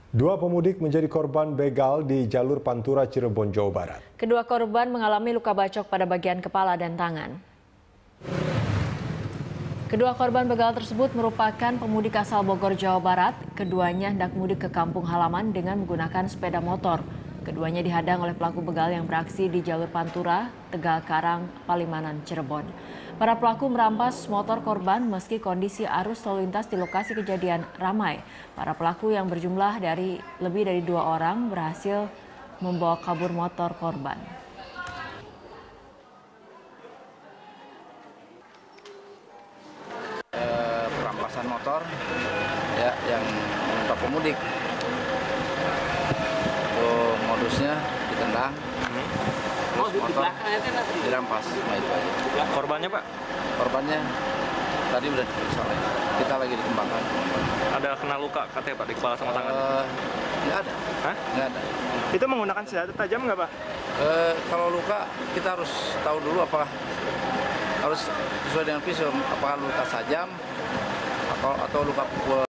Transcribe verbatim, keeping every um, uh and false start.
Dua pemudik menjadi korban begal di jalur Pantura Cirebon, Jawa Barat. Kedua korban mengalami luka bacok pada bagian kepala dan tangan. Kedua korban begal tersebut merupakan pemudik asal Bogor, Jawa Barat. Keduanya hendak mudik ke kampung halaman dengan menggunakan sepeda motor. Keduanya dihadang oleh pelaku begal yang beraksi di jalur Pantura, Tegal Karang, Palimanan, Cirebon. Para pelaku merampas motor korban meski kondisi arus lalu lintas di lokasi kejadian ramai. Para pelaku yang berjumlah dari lebih dari dua orang berhasil membawa kabur motor korban. E, perampasan motor ya yang menimpa pemudik. Itu modusnya ditendang. Oh, di belakangnya kan dirampas, nah itu aja. Korbannya, Pak? Korbannya tadi udah diperiksa, kita lagi dikembangkan. Ada kena luka katanya, Pak, di kepala sama tangan? Uh, nggak ada. Hah? Nggak ada. Itu menggunakan senjata tajam nggak, Pak? Uh, kalau luka kita harus tahu dulu apakah harus sesuai dengan visum, apakah luka tajam atau atau luka pukul.